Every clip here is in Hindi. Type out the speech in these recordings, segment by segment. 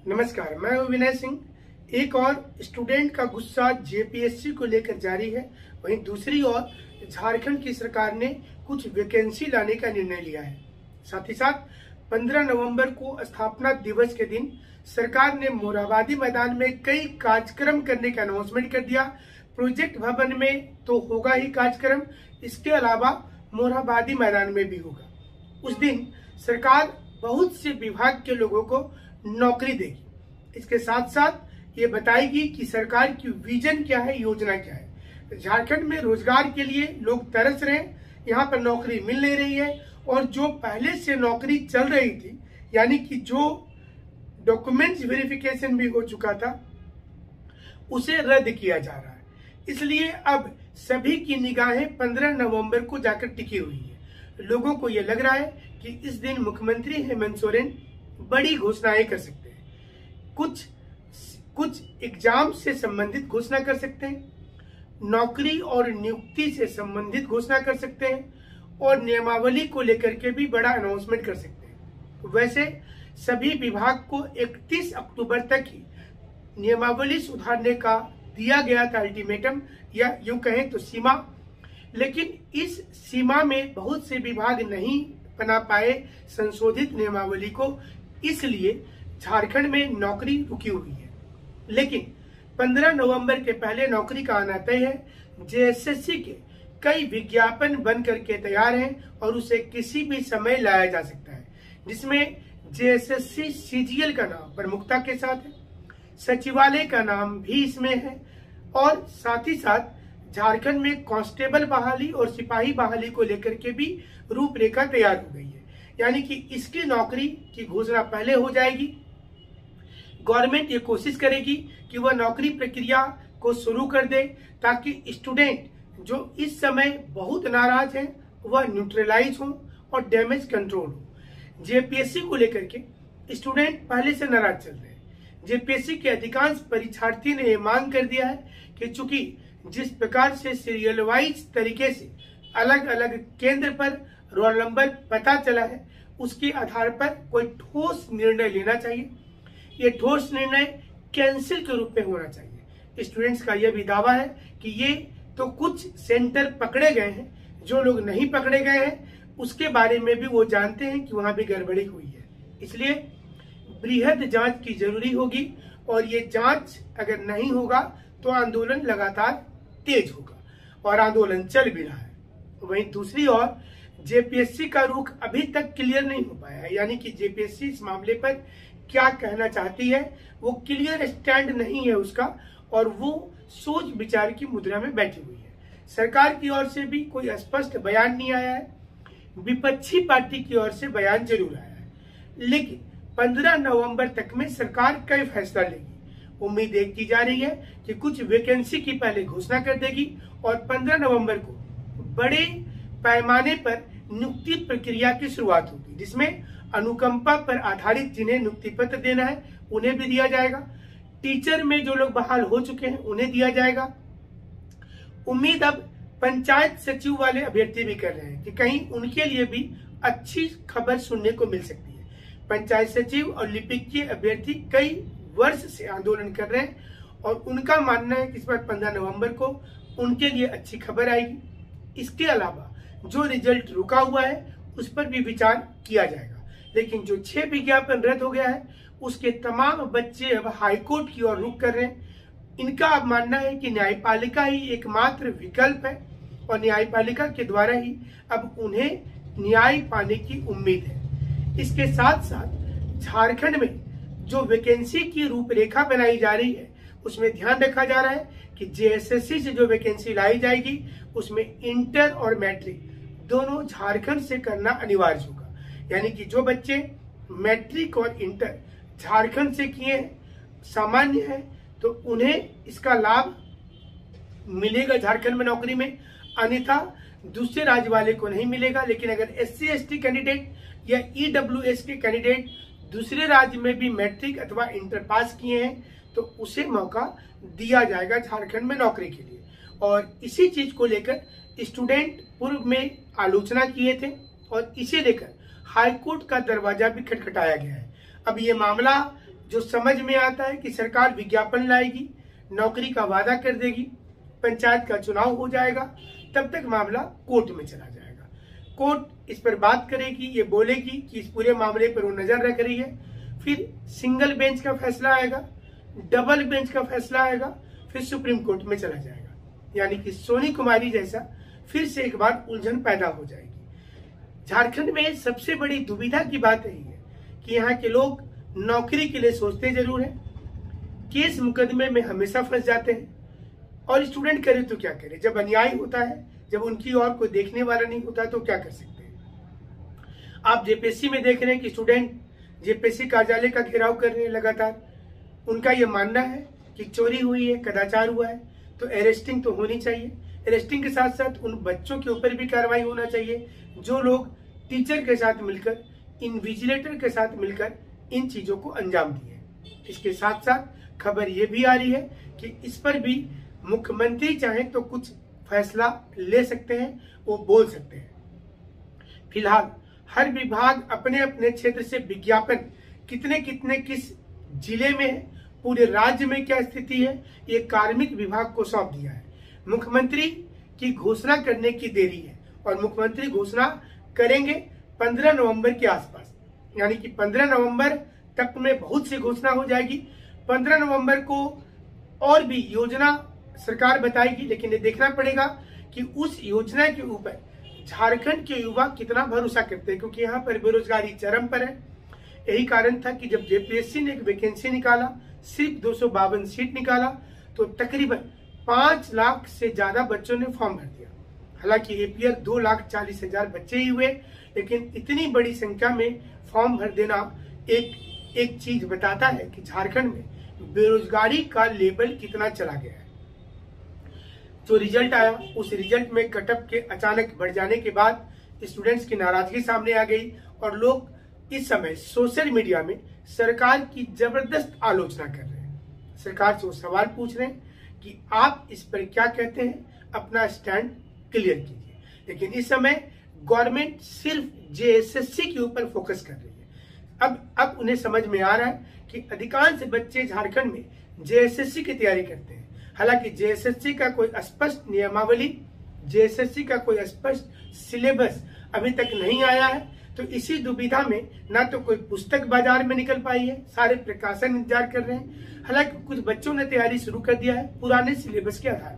नमस्कार, मैं हूं विनय सिंह। एक और स्टूडेंट का गुस्सा जेपीएससी को लेकर जारी है, वहीं दूसरी ओर झारखंड की सरकार ने कुछ वैकेंसी लाने का निर्णय लिया है। साथ ही साथ 15 नवंबर को स्थापना दिवस के दिन सरकार ने मोरहाबादी मैदान में कई कार्यक्रम करने का अनाउंसमेंट कर दिया। प्रोजेक्ट भवन में तो होगा ही कार्यक्रम, इसके अलावा मोरहाबादी मैदान में भी होगा। उस दिन सरकार बहुत से विभाग के लोगों को नौकरी देगी। इसके साथ साथ ये बताएगी कि सरकार की विजन क्या है, योजना क्या है। झारखंड में रोजगार के लिए लोग तरस रहे हैं, यहाँ पर नौकरी मिल नहीं रही है, और जो पहले से नौकरी चल रही थी, यानी कि जो डॉक्यूमेंट्स वेरिफिकेशन भी हो चुका था, उसे रद्द किया जा रहा है। इसलिए अब सभी की निगाहें 15 नवंबर को जाकर टिकी हुई है। लोगों को यह लग रहा है कि इस दिन मुख्यमंत्री हेमंत सोरेन बड़ी घोषणाएं कर सकते हैं। कुछ एग्जाम से संबंधित घोषणा कर सकते हैं, नौकरी और नियुक्ति से संबंधित घोषणा कर सकते हैं, और नियमावली को लेकर के भी बड़ा अनाउंसमेंट कर सकते हैं। वैसे सभी विभाग को 31 अक्टूबर तक ही नियमावली सुधारने का दिया गया था अल्टीमेटम, या यूं कहें तो सीमा। लेकिन इस सीमा में बहुत से विभाग नहीं बना पाए संशोधित नियमावली को, इसलिए झारखंड में नौकरी रुकी हुई है। लेकिन 15 नवंबर के पहले नौकरी का आना तय है। जेएसएससी के कई विज्ञापन बन करके तैयार हैं और उसे किसी भी समय लाया जा सकता है, जिसमें जेएसएससी सीजीएल का नाम प्रमुखता के साथ है, सचिवालय का नाम भी इसमें है, और साथ ही साथ झारखंड में कांस्टेबल बहाली और सिपाही बहाली को लेकर के भी रूपरेखा तैयार हो गई है। यानी कि इसकी नौकरी की घोषणा पहले हो जाएगी। गवर्नमेंट ये कोशिश करेगी कि वह नौकरी प्रक्रिया को शुरू कर दे, ताकि स्टूडेंट जो इस समय बहुत नाराज हैं वह न्यूट्रलाइज हो और डैमेज कंट्रोल हो। जेपीएससी को लेकर के स्टूडेंट पहले से नाराज चल रहे हैं। जेपीएससी के अधिकांश परीक्षार्थी ने यह मांग कर दिया है कि चूंकि जिस प्रकार से सीरियल वाइज तरीके से अलग अलग केंद्र पर रोल नंबर पता चला है, उसके आधार पर कोई ठोस निर्णय लेना चाहिए। ये ठोस निर्णय कैंसिल के रूप में होना चाहिए। स्टूडेंट्स का यह भी दावा है कि ये तो कुछ सेंटर पकड़े गए हैं, जो लोग नहीं पकड़े गए हैं उसके बारे में भी वो जानते हैं कि वहां भी गड़बड़ी हुई है। इसलिए बृहद जांच की जरूरी होगी, और ये जांच अगर नहीं होगा तो आंदोलन लगातार तेज होगा, और आंदोलन चल भी रहा है। वहीं दूसरी ओर जेपीएससी का रुख अभी तक क्लियर नहीं हो पाया है, यानी कि जेपीएससी इस मामले पर क्या कहना चाहती है, वो क्लियर स्टैंड नहीं है उसका, और वो सोच विचार की मुद्रा में बैठी हुई है। सरकार की ओर से भी कोई स्पष्ट बयान नहीं आया है, विपक्षी पार्टी की ओर से बयान जरूर आया है। लेकिन 15 नवंबर तक में सरकार कई फैसला लेगी। उम्मीद एक की जा रही है कि कुछ वैकेंसी की पहले घोषणा कर देगी, और 15 नवंबर को बड़े पैमाने पर नियुक्ति प्रक्रिया की शुरुआत होगी, जिसमें अनुकंपा पर आधारित जिन्हें नियुक्ति पत्र देना है उन्हें भी दिया जाएगा। टीचर में जो लोग बहाल हो चुके हैं उन्हें दिया जाएगा। उम्मीद अब पंचायत सचिव वाले अभ्यर्थी भी कर रहे हैं कि कहीं उनके लिए भी अच्छी खबर सुनने को मिल सकती है। पंचायत सचिव और लिपिकीय अभ्यर्थी कई वर्ष से आंदोलन कर रहे हैं, और उनका मानना है कि इस बार 15 नवंबर को उनके लिए अच्छी खबर आएगी। इसके अलावा जो रिजल्ट रुका हुआ है उस पर भी विचार किया जाएगा। लेकिन जो 6 विज्ञापन रद्द हो गया है, उसके तमाम बच्चे अब हाईकोर्ट की ओर रुख कर रहे हैं। इनका अब मानना है कि न्यायपालिका ही एकमात्र विकल्प है, और न्यायपालिका के द्वारा ही अब उन्हें न्याय पाने की उम्मीद है। इसके साथ साथ झारखंड में जो वैकेंसी की रूपरेखा बनाई जा रही है, उसमें ध्यान रखा जा रहा है कि जेएसएससी से जो वैकेंसी लाई जाएगी उसमें इंटर और मैट्रिक दोनों झारखंड से करना अनिवार्य होगा। यानी कि जो बच्चे मैट्रिक और इंटर झारखंड से किए हैं, सामान्य है, तो उन्हें इसका लाभ मिलेगा झारखंड में नौकरी में, अन्यथा दूसरे राज्य वाले को नहीं मिलेगा। लेकिन अगर एससी एसटी कैंडिडेट या ईडब्ल्यूएस के कैंडिडेट दूसरे राज्य में भी मैट्रिक अथवा इंटर पास किए हैं, तो उसे मौका दिया जाएगा झारखंड में नौकरी के लिए। और इसी चीज को लेकर स्टूडेंट पूर्व में आलोचना किए थे, और इसे लेकर हाईकोर्ट का दरवाजा भी खटखटाया गया है। अब ये मामला जो समझ में आता है कि सरकार विज्ञापन लाएगी, नौकरी का वादा कर देगी, पंचायत का चुनाव हो जाएगा, तब तक मामला कोर्ट में चला जाएगा। कोर्ट इस पर बात करेगी, ये बोलेगी कि इस पूरे मामले पर वो नजर रख रही है। फिर सिंगल बेंच का फैसला आएगा, डबल बेंच का फैसला आएगा, फिर सुप्रीम कोर्ट में चला जाएगा। यानी कि सोनी कुमारी जैसा फिर से एक बार उलझन पैदा हो जाएगी। झारखंड में सबसे बड़ी दुविधा की बात यही है कि यहाँ के लोग नौकरी के लिए सोचते जरूर है, केस मुकदमे में हमेशा फंस जाते हैं, और स्टूडेंट करे तो क्या करे। जब अन्याय होता है, जब उनकी ओर कोई देखने वाला नहीं होता, तो क्या कर सकते हैं। आप जेपीएससी में देख रहे हैं कि स्टूडेंट जेपीएससी कार्यालय का घेराव कर रहे हैं लगातार। उनका ये मानना है कि चोरी हुई है, कदाचार हुआ है, तो अरेस्टिंग तो होनी चाहिए। अरेस्टिंग के साथ साथ उन बच्चों के ऊपर भी कार्रवाई होना चाहिए जो लोग टीचर के साथ मिलकर, इन्विजिलेटर के साथ मिलकर इन चीजों को अंजाम दिए। इसके साथ साथ खबर ये भी आ रही है कि इस पर भी मुख्यमंत्री चाहे तो कुछ फैसला ले सकते हैं, वो बोल सकते हैं। फिलहाल हर विभाग अपने अपने क्षेत्र से विज्ञापन कितने कितने किस जिले में है, पूरे राज्य में क्या स्थिति है, ये कार्मिक विभाग को सौंप दिया है। मुख्यमंत्री की घोषणा करने की देरी है, और मुख्यमंत्री घोषणा करेंगे 15 नवंबर के आसपास। यानी कि 15 नवंबर तक में बहुत सी घोषणा हो जाएगी। 15 नवंबर को और भी योजना सरकार बताएगी, लेकिन ये देखना पड़ेगा कि उस योजना के ऊपर झारखंड के युवा कितना भरोसा करते हैं, क्योंकि यहाँ पर बेरोजगारी चरम पर है। यही कारण था कि जब जेपीएससी ने एक वैकेंसी निकाला, सिर्फ 252 सीट निकाला, तो तकरीबन 5 लाख से ज्यादा बच्चों ने फॉर्म भर दिया। हालांकि एपीआर 2,40,000 बच्चे ही हुए, लेकिन इतनी बड़ी संख्या में फॉर्म भर देना एक चीज बताता है कि झारखंड में बेरोजगारी का लेवल कितना चला गया है। जो रिजल्ट आया, उस रिजल्ट में कटअप के अचानक बढ़ जाने के बाद स्टूडेंट्स की नाराजगी सामने आ गई, और लोग इस समय सोशल मीडिया में सरकार की जबरदस्त आलोचना कर रहे हैं। सरकार से वो सवाल पूछ रहे हैं कि आप इस पर क्या कहते हैं, अपना स्टैंड क्लियर कीजिए। लेकिन इस समय गवर्नमेंट सिर्फ जेएसएससी के ऊपर फोकस कर रही है। अब उन्हें समझ में आ रहा है कि अधिकांश बच्चे झारखंड में जेएसएससी की तैयारी करते हैं। हालांकि जेएसएससी का कोई स्पष्ट नियमावली, जेएसएससी का कोई स्पष्ट सिलेबस अभी तक नहीं आया है, तो इसी दुविधा में ना तो कोई पुस्तक बाजार में निकल पाई है, सारे प्रकाशन इंतजार कर रहे हैं। हालांकि कुछ बच्चों ने तैयारी शुरू कर दिया है पुराने सिलेबस के आधार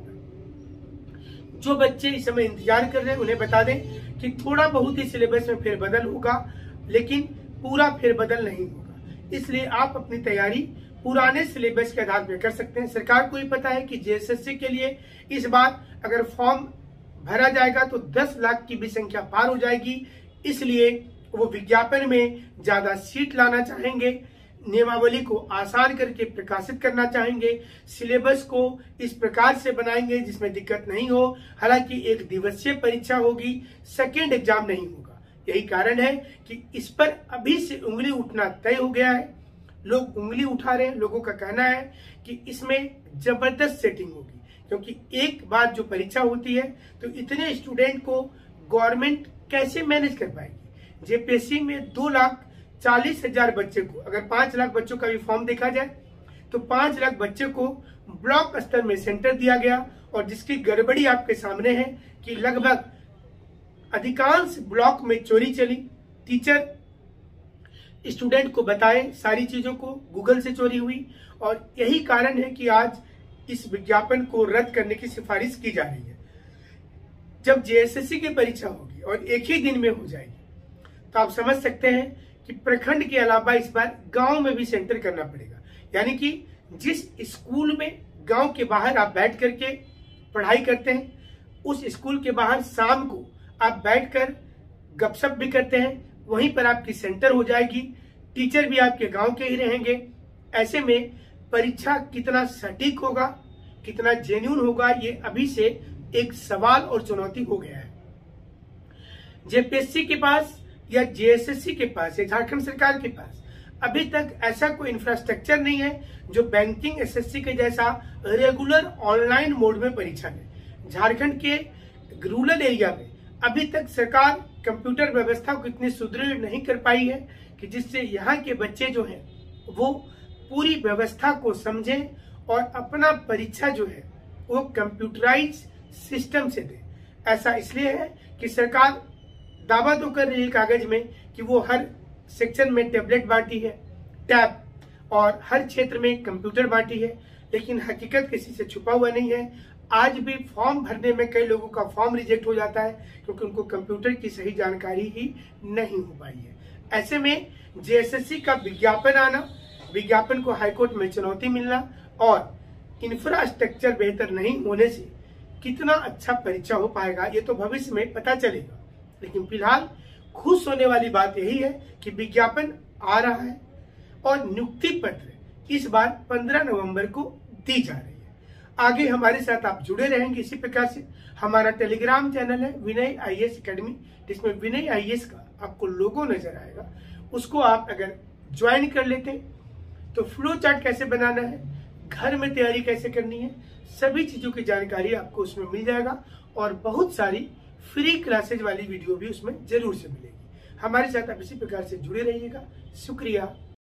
पर। जो बच्चे इस समय इंतजार कर रहे हैं उन्हें बता दें कि थोड़ा बहुत ही सिलेबस में फेरबदल होगा, लेकिन पूरा फेरबदल नहीं होगा। इसलिए आप अपनी तैयारी पुराने सिलेबस के आधार पर कर सकते हैं। सरकार को ही पता है कि जेएसएससी के लिए इस बार अगर फॉर्म भरा जाएगा तो 10 लाख की भी संख्या पार हो जाएगी। इसलिए वो विज्ञापन में ज्यादा सीट लाना चाहेंगे, नियमावली को आसान करके प्रकाशित करना चाहेंगे, सिलेबस को इस प्रकार से बनाएंगे जिसमें दिक्कत नहीं हो। हालांकि 1 दिवसीय परीक्षा होगी, सेकेंड एग्जाम नहीं होगा। यही कारण है कि इस पर अभी से उंगली उठना तय हो गया है। लोग उंगली उठा रहे हैं। लोगों का कहना है कि इसमें जबरदस्त सेटिंग होगी, क्योंकि एक बार जो परीक्षा होती है तो इतने स्टूडेंट को गवर्नमेंट कैसे मैनेज कर पाएगी। जेपीएससी में 2,40,000 बच्चे को, अगर 5 लाख बच्चों का भी फॉर्म देखा जाए तो 5 लाख बच्चे को ब्लॉक स्तर में सेंटर दिया गया, और जिसकी गड़बड़ी आपके सामने है कि लगभग अधिकांश ब्लॉक में चोरी चली। टीचर स्टूडेंट को बताए सारी चीजों को, गूगल से चोरी हुई, और यही कारण है कि आज इस विज्ञापन को रद्द करने की सिफारिश की जा रही है। जब जेएसएससी की परीक्षा होगी और एक ही दिन में हो जाएगी, तो आप समझ सकते हैं कि प्रखंड के अलावा इस बार गांव में भी सेंटर करना पड़ेगा। यानी कि जिस स्कूल में गांव के बाहर आप बैठ करके पढ़ाई करते हैं, उस स्कूल के बाहर शाम को आप बैठकर गपशप भी करते हैं, वहीं पर आपकी सेंटर हो जाएगी। टीचर भी आपके गांव के ही रहेंगे। ऐसे में परीक्षा कितना सटीक होगा, कितना जेन्युइन होगा, ये अभी से एक सवाल और चुनौती हो गया है। जेपीएससी के पास या जेएसएससी के पास या झारखंड सरकार के पास अभी तक ऐसा कोई इंफ्रास्ट्रक्चर नहीं है जो बैंकिंग एसएससी के जैसा रेगुलर ऑनलाइन मोड में परीक्षा ले। झारखंड के रूरल एरिया में अभी तक सरकार कंप्यूटर व्यवस्था को इतनी सुदृढ़ नहीं कर पाई है कि जिससे यहाँ के बच्चे जो हैं वो पूरी व्यवस्था को समझें और अपना परीक्षा जो है वो कंप्यूटराइज सिस्टम से दें। ऐसा इसलिए है कि सरकार दावा तो कर रही है कागज में कि वो हर सेक्शन में टैबलेट बांटी है, टैब, और हर क्षेत्र में कंप्यूटर बांटी है, लेकिन हकीकत किसी से छुपा हुआ नहीं है। आज भी फॉर्म भरने में कई लोगों का फॉर्म रिजेक्ट हो जाता है क्योंकि उनको कंप्यूटर की सही जानकारी ही नहीं हो पाई है। ऐसे में जेएसएससी का विज्ञापन आना, विज्ञापन को हाईकोर्ट में चुनौती मिलना और इंफ्रास्ट्रक्चर बेहतर नहीं होने से कितना अच्छा परीक्षा हो पाएगा ये तो भविष्य में पता चलेगा। लेकिन फिलहाल खुश होने वाली बात यही है कि विज्ञापन आ रहा है और नियुक्ति पत्र इस बार 15 नवंबर को दी जा रही है। आगे हमारे साथ आप जुड़े रहेंगे इसी प्रकार से। हमारा टेलीग्राम चैनल है विनय आईएएस एकेडमी, जिसमें विनय आईएएस का आपको लोगो नजर आएगा। उसको आप अगर ज्वाइन कर लेते हैं तो फ्लो चार्ट कैसे बनाना है, घर में तैयारी कैसे करनी है, सभी चीजों की जानकारी आपको उसमें मिल जाएगा और बहुत सारी फ्री क्लासेज वाली वीडियो भी उसमें जरूर से मिलेगी। हमारे साथ आप इसी प्रकार से जुड़े रहिएगा। शुक्रिया।